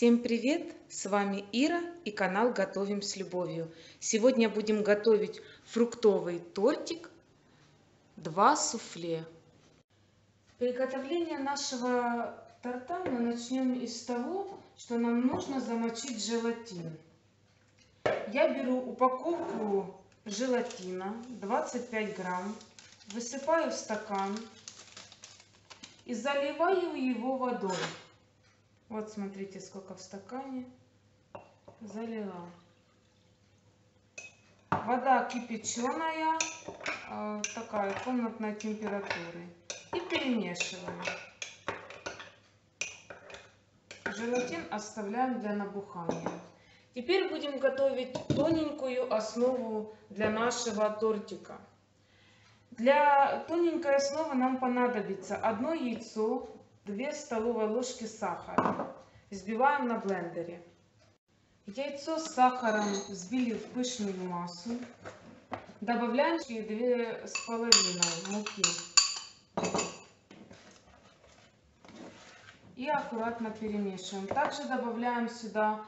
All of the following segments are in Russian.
Всем привет! С вами Ира и канал Готовим с любовью. Сегодня будем готовить фруктовый тортик 2 суфле. Приготовление нашего торта мы начнем из того, что нам нужно замочить желатин. Я беру упаковку желатина 25 грамм, высыпаю в стакан и заливаю его водой. Вот смотрите, сколько в стакане залила. Вода кипяченая, такая комнатной температуры. И перемешиваем. Желатин оставляем для набухания. Теперь будем готовить тоненькую основу для нашего тортика. Для тоненькой основы нам понадобится 1 яйцо, 2 столовые ложки сахара. Взбиваем на блендере. Яйцо с сахаром взбили в пышную массу. Добавляем 2,5 муки. И аккуратно перемешиваем. Также добавляем сюда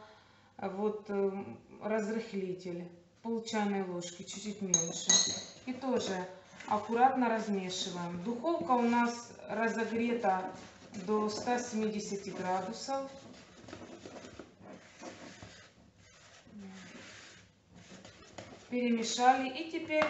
разрыхлитель, пол чайной ложки, чуть-чуть меньше. И тоже аккуратно размешиваем. Духовка у нас разогрета до 170 градусов. Перемешали. И теперь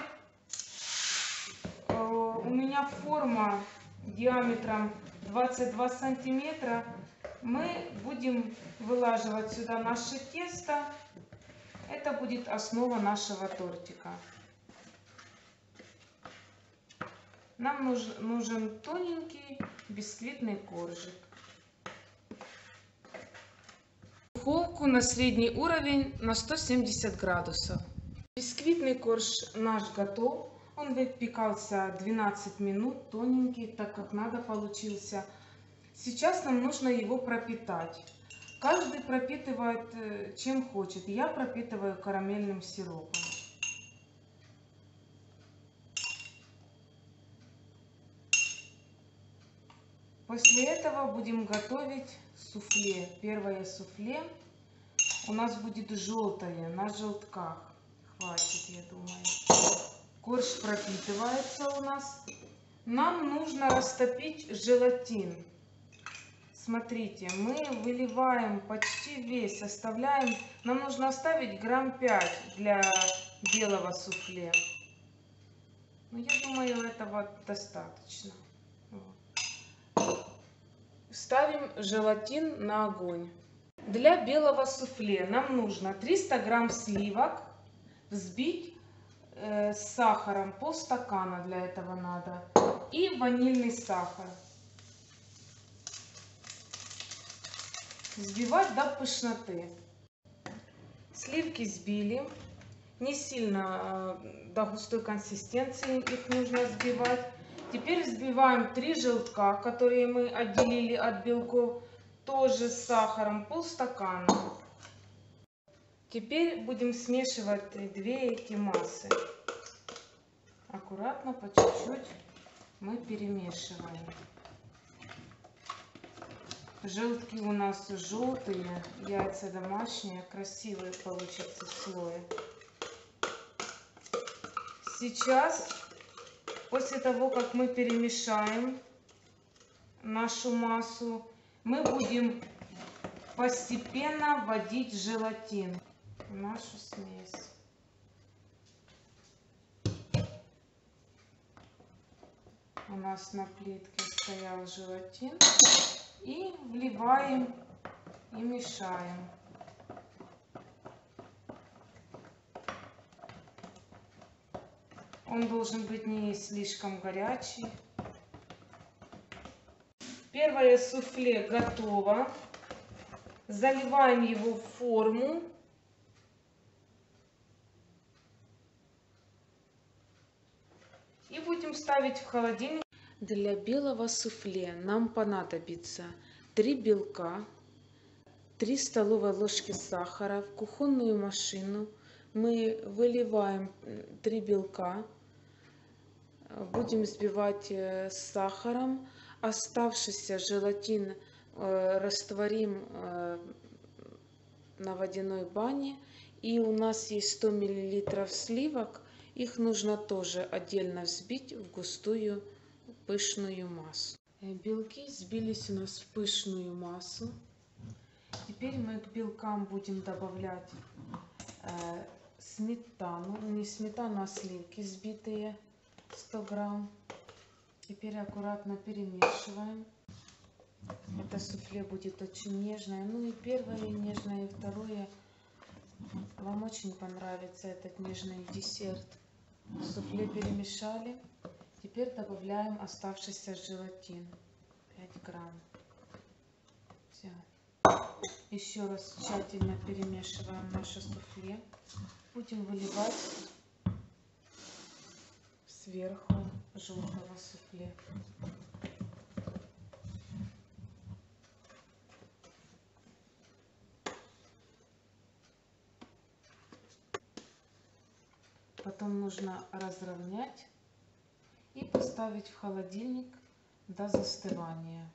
у меня форма диаметром 22 сантиметра. Мы будем вылаживать сюда наше тесто. Это будет основа нашего тортика. Нам нужен тоненький бисквитный коржик. Духовку на средний уровень на 170 градусов. Бисквитный корж наш готов. Он выпекался 12 минут, тоненький, так как надо получился. Сейчас нам нужно его пропитать. Каждый пропитывает чем хочет. Я пропитываю карамельным сиропом. После этого будем готовить суфле. Первое суфле у нас будет желтое, на желтках. Хватит, я думаю. Корж пропитывается у нас. Нам нужно растопить желатин. Смотрите, мы выливаем почти весь, оставляем. Нам нужно оставить грамм 5 для белого суфле. Но я думаю, этого достаточно. Ставим желатин на огонь. Для белого суфле нам нужно 300 грамм сливок взбить с сахаром, полстакана для этого надо, и ванильный сахар. Взбивать до пышноты. Сливки взбили, не сильно до густой консистенции их нужно взбивать. Теперь взбиваем 3 желтка, которые мы отделили от белков, тоже с сахаром, полстакана. Теперь будем смешивать 2 эти массы. Аккуратно, по чуть-чуть мы перемешиваем. Желтки у нас желтые, яйца домашние, красивые получатся слои. Сейчас, после того, как мы перемешаем нашу массу, мы будем постепенно вводить желатин в нашу смесь. У нас на плитке стоял желатин. И вливаем и мешаем. Он должен быть не слишком горячий. Первое суфле готово. Заливаем его в форму. И будем ставить в холодильник. Для белого суфле нам понадобится 3 белка, 3 столовые ложки сахара. В кухонную машину мы выливаем 3 белка, будем взбивать с сахаром. Оставшийся желатин растворим на водяной бане. И у нас есть 100 мл сливок. Их нужно тоже отдельно взбить в густую пышную массу. Белки сбились у нас в пышную массу. Теперь мы к белкам будем добавлять сметану. Не сметану, а сливки взбитые 100 грамм. Теперь аккуратно перемешиваем. Это суфле будет очень нежное. Ну и первое нежное, и второе. Вам очень понравится этот нежный десерт. Суфле перемешали. Теперь добавляем оставшийся желатин. 5 грамм. Все. Еще раз тщательно перемешиваем наше суфле. Будем выливать сверху желтого суфле. Потом нужно разровнять и поставить в холодильник до застывания.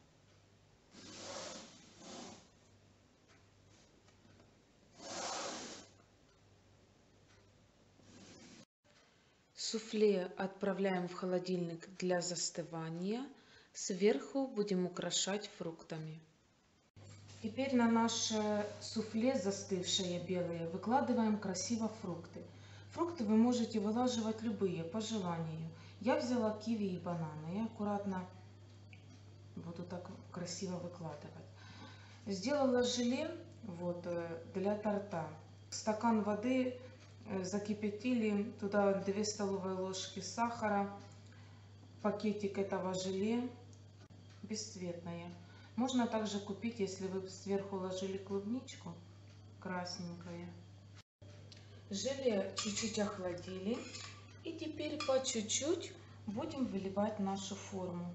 Суфле отправляем в холодильник для застывания. Сверху будем украшать фруктами. Теперь на наше суфле застывшее белое выкладываем красиво фрукты. Фрукты вы можете вылаживать любые по желанию. Я взяла киви и бананы и аккуратно буду так красиво выкладывать. Сделала желе для торта. Стакан воды закипятили, туда 2 столовые ложки сахара, пакетик этого желе бесцветное. Можно также купить, если вы сверху ложили клубничку, красненькое. Желе чуть-чуть охладили. И теперь по чуть-чуть будем выливать нашу форму.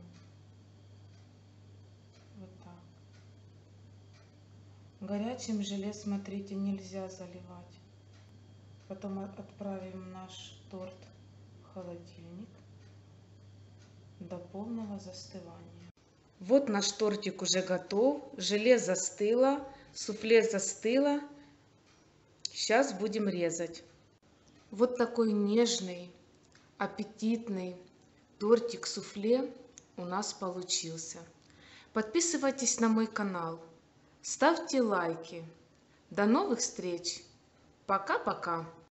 Вот так. Горячим желе, смотрите, нельзя заливать. Потом отправим наш торт в холодильник до полного застывания. Вот наш тортик уже готов. Желе застыло, суфле застыло. Сейчас будем резать. Вот такой нежный, аппетитный тортик-суфле у нас получился. Подписывайтесь на мой канал, ставьте лайки. До новых встреч! Пока-пока!